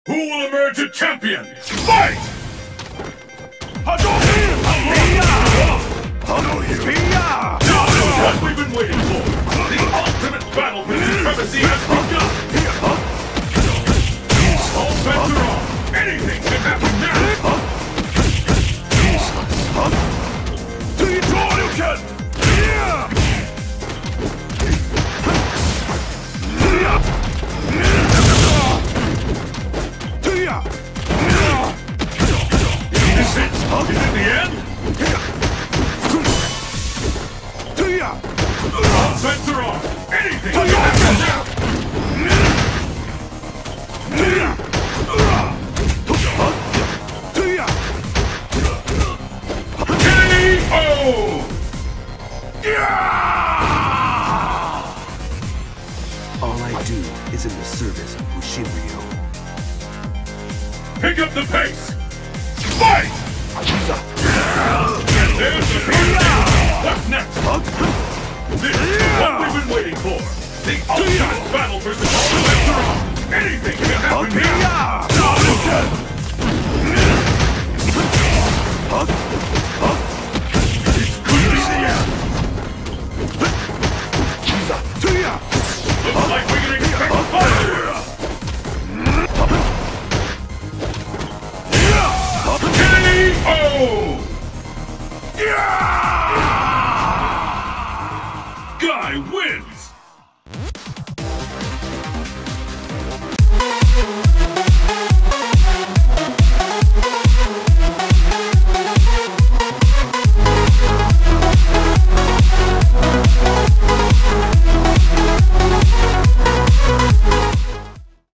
Who will emerge a champion? Fight! What we've been waiting for! The ultimate battle for supremacy has begun! All bets are off! Anything can happen now! Do you draw you can? Is it the end? All bets are off! Anything can happen now! KO! All I do is in the service of E.Ryu. Pick up the pace! Fight! And there's the first. What's next? This is what we've been waiting for! The ultimate battle versus all the bets are on! Anything